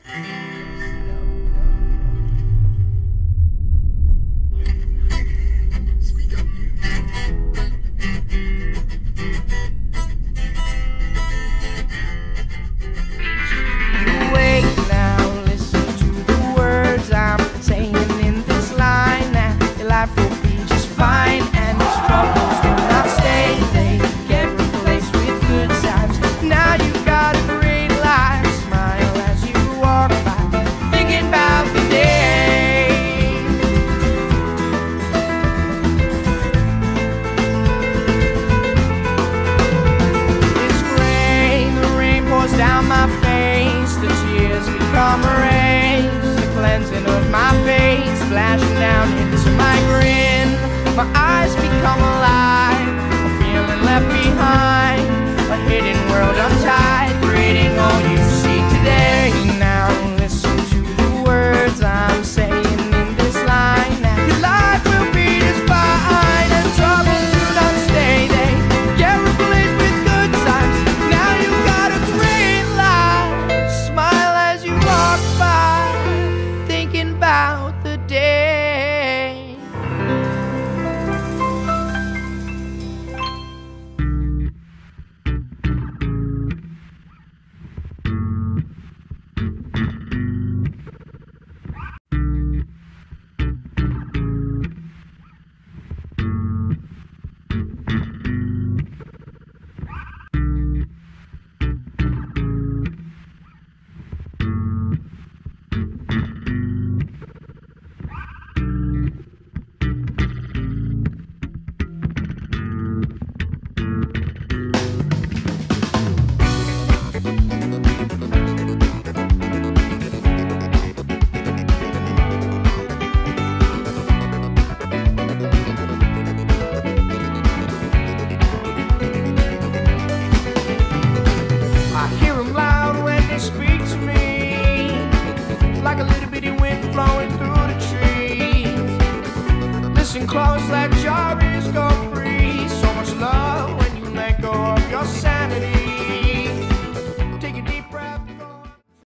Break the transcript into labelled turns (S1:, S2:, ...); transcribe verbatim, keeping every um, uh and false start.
S1: Down my face, the tears become rays, the cleansing of my fate splashing down into my grin. My eyes become alive, a feeling left behind, a hidden world untied.